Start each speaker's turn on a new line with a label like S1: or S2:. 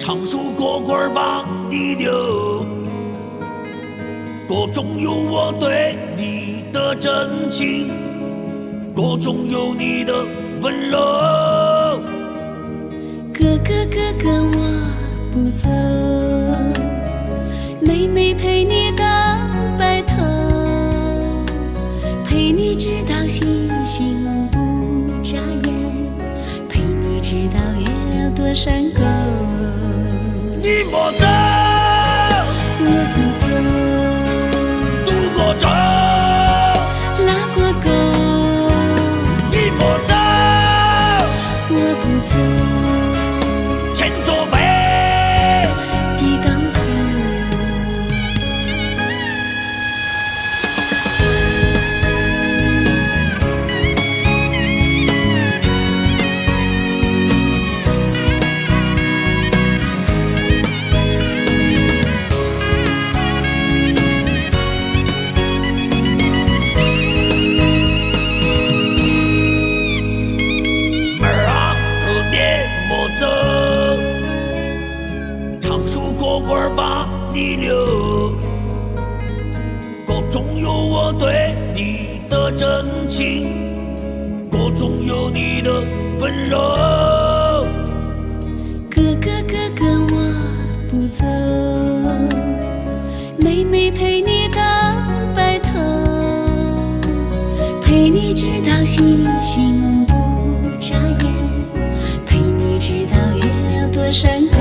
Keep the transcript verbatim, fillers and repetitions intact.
S1: 常数过过把你留，歌中有我对你的真情，歌中有你的温柔。
S2: 哥哥哥哥我不走，妹妹陪你到白头，陪你直到星星不眨眼，陪你直到月亮多山沟。
S1: 你莫走，
S2: 我不走，
S1: 渡过舟，
S2: 拉过沟。
S1: 你莫走，
S2: 我不走，
S1: 前作碑，
S2: 地当头。
S1: 过过把你留，歌中有我对你的真情，歌中有你的温柔。
S2: 哥哥哥哥我不走，妹妹陪你到白头，陪你直到星星不眨眼，陪你直到月亮多山沟。